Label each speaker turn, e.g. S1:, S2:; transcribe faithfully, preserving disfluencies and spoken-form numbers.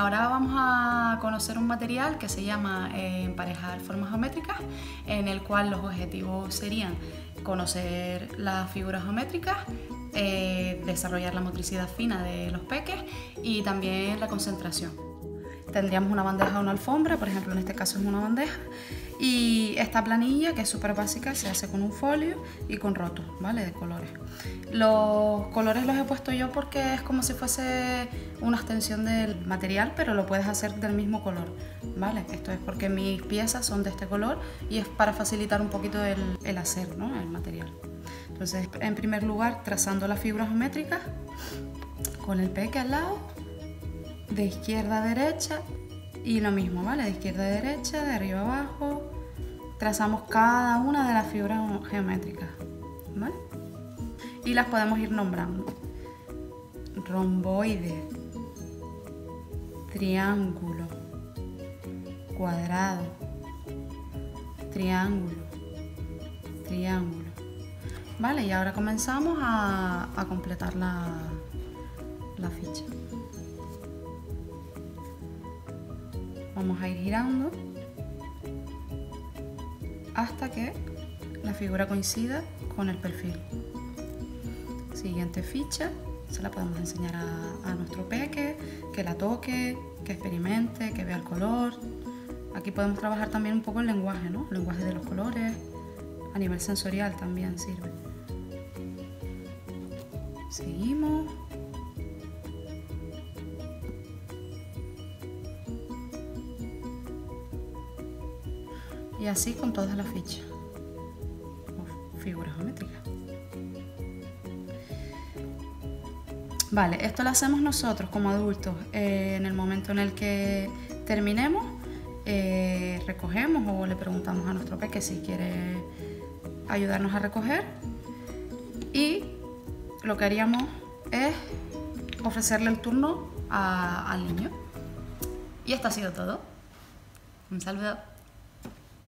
S1: ahora vamos a conocer un material que se llama eh, emparejar formas geométricas, en el cual los objetivos serían conocer las figuras geométricas, eh, desarrollar la motricidad fina de los peques y también la concentración. Tendríamos una bandeja o una alfombra, por ejemplo en este caso es una bandeja, y esta planilla, que es súper básica, se hace con un folio y con rótulos, ¿vale? De colores. Los colores los he puesto yo porque es como si fuese una extensión del material, pero lo puedes hacer del mismo color, ¿vale? Esto es porque mis piezas son de este color y es para facilitar un poquito el, el hacer, ¿no? El material. Entonces, en primer lugar, trazando las figuras geométricas con el peque al lado, de izquierda a derecha, y lo mismo, ¿vale? De izquierda a derecha, de arriba a abajo, trazamos cada una de las figuras geométricas, ¿vale? Y las podemos ir nombrando: romboide, triángulo, cuadrado, triángulo, triángulo, ¿vale? Y ahora comenzamos a, a completar la, la ficha. Vamos a ir girando hasta que la figura coincida con el perfil. Siguiente ficha, se la podemos enseñar a, a nuestro peque, que la toque, que experimente, que vea el color. Aquí podemos trabajar también un poco el lenguaje, ¿no? El lenguaje de los colores, a nivel sensorial también sirve. Seguimos. Y así con todas las fichas o figuras geométricas. Vale, esto lo hacemos nosotros como adultos. Eh, en el momento en el que terminemos, eh, recogemos o le preguntamos a nuestro peque si quiere ayudarnos a recoger. Y lo que haríamos es ofrecerle el turno a, al niño. Y esto ha sido todo. Un saludo.